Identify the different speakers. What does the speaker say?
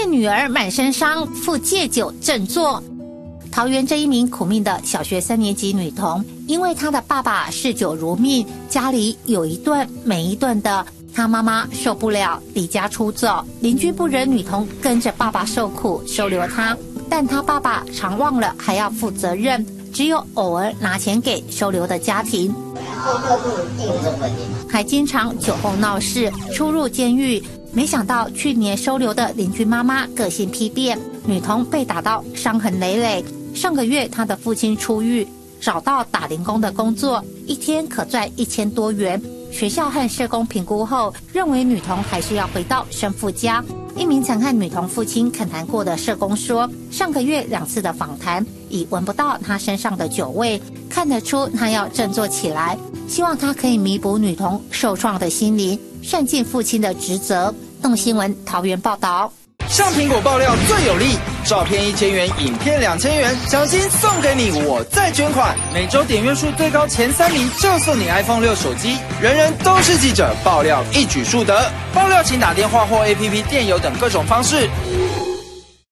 Speaker 1: 女儿满身伤，父戒酒振作。桃园这一名苦命的小学3年级女童，因为她的爸爸嗜酒如命，家里有一顿没一顿的，她妈妈受不了，离家出走。邻居不忍女童跟着爸爸受苦，收留她，但她爸爸常忘了还要负责任，只有偶尔拿钱给收留的家庭，还经常酒后闹事，出入监狱。没想到去年收留的邻居妈妈个性批变，女童被打到伤痕累累。上个月她的父亲出狱，找到打零工的工作，一天可赚1000多元。学校和社工评估后，认为女童还是要回到生父家。一名曾和女童父亲恳谈过的社工说，上个月2次的访谈已闻不到她身上的酒味，看得出她要振作起来，希望她可以弥补女童受创的心灵，善尽父亲的职责。动新闻桃园报道。
Speaker 2: 上苹果爆料最有力，照片1000元，影片2000元，奖金送给你，我再捐款。每周点阅数最高前3名就送你 iPhone 6手机，人人都是记者，爆料一举数得。爆料请打电话或 APP 电邮等各种方式。